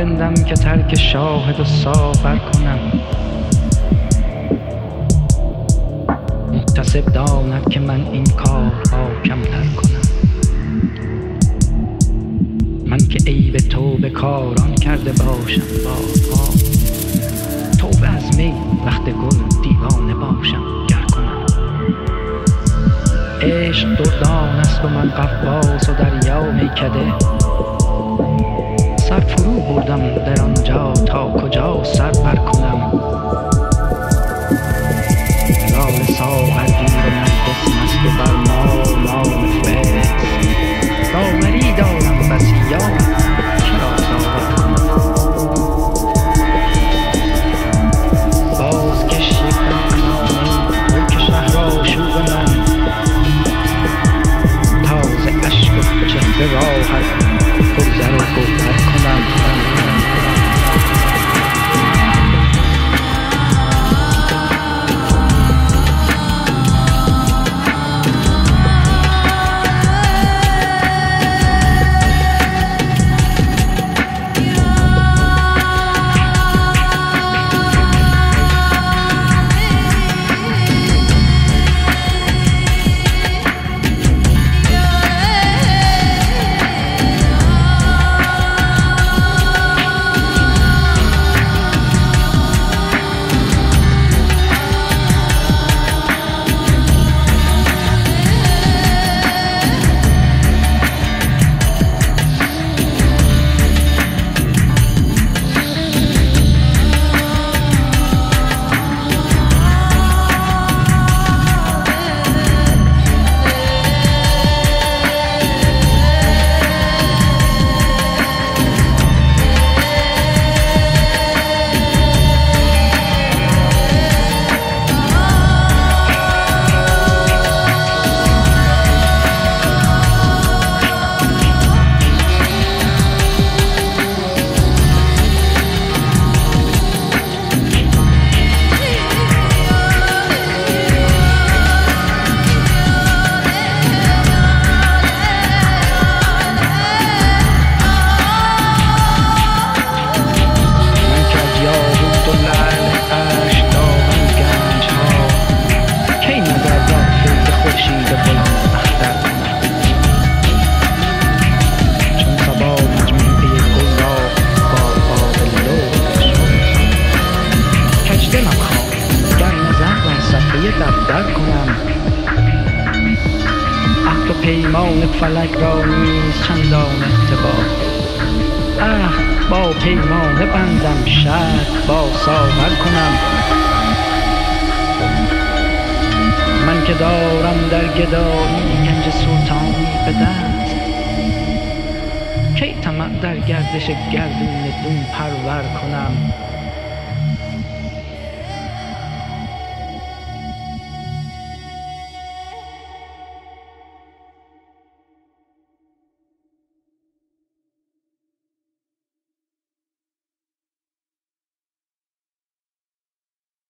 رندم که ترک شاهد و ساغر کنم. محتسب داند که من این کارها کمتر کنم. من که عیب توبه کاران کرده باشم بارها، توبه از می وقت گل دیوانه باشم گر کنم. عشق دردان است و من غواص و دریا میکده، سر فرو بردم در آنجا تا کجا سر بر کنم. لال ساغر گیر و نرگس مست و بر مال فیض، داوری دارم بسی یاد چرا داور کنم. باز کش یک دم ملک شهر آشوب من، تازه اشک و چهره راحت پر زر و گوهر کنم. عهد و پیمان فلک را نیز چندان اعتبار، با پیمانه بندم شرط با ساغر کنم. من که دارم در گدایی گنج سلطانی به دست، کی طمع در گردش گردون دون پرور کنم.